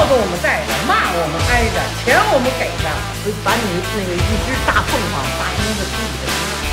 子我们带着，骂我们挨着，钱我们给着，会把你那个一只大凤凰发成一个自己的形象。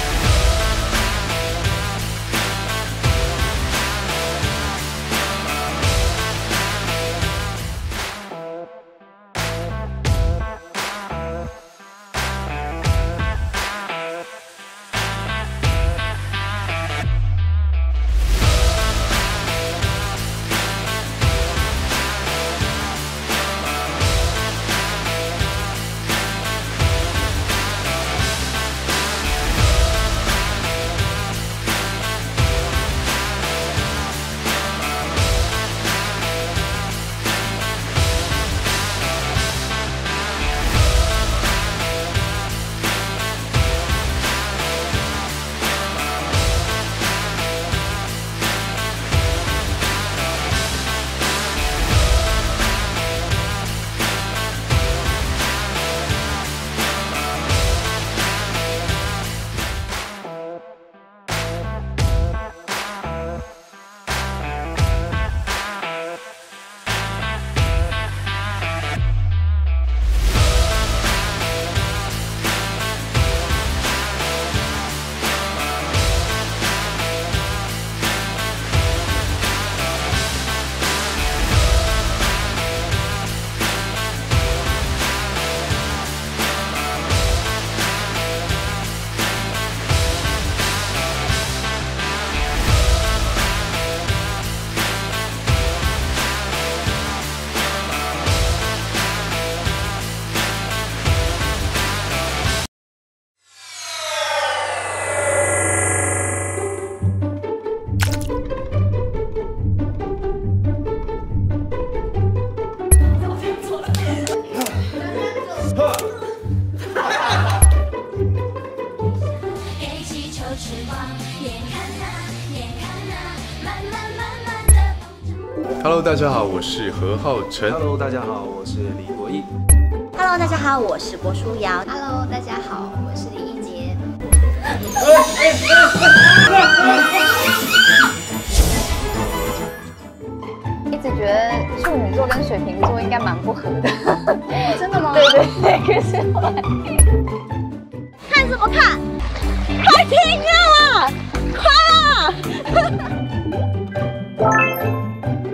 Hello， 大家好，我是何浩晨。 Hello， 大家好，我是李国毅。 Hello， 大家好，我是郭书瑶。 Hello， 大家好，我是李一杰。 一直觉得处女座跟水瓶座应该蛮不合的。 真的吗？ 对对对，可是后来看什么看？快停啊！快啊！